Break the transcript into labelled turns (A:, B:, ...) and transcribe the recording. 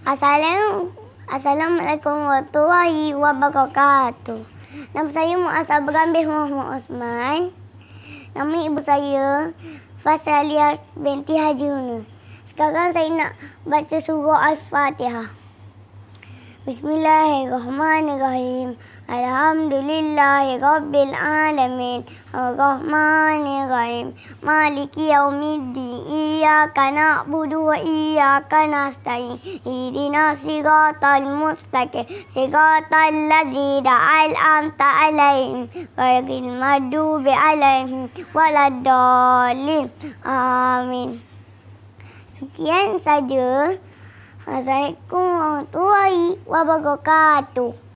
A: Assalamualaikum warahmatullahi wabarakatuh. Nama saya Muazzah Berambil Muhammad Osman. Nama ibu saya Fasaliyah binti Haji Yunus. Sekarang saya nak baca surah Al-Fatihah. Bismillahirrahmanirrahim. Alhamdulillahirabbil alamin. Arrahmanirrahim. Maliki yaumiddin. Iyyaka na'budu wa iyyaka nasta'in. Ihdinas siratal mustaqim. Siratal ladzina an'amta 'alaihim ghairil maghdubi 'alaihim waladdallin. Amin. Sekian saja. Assalamualaikum warahmatullahi wabarakatuh.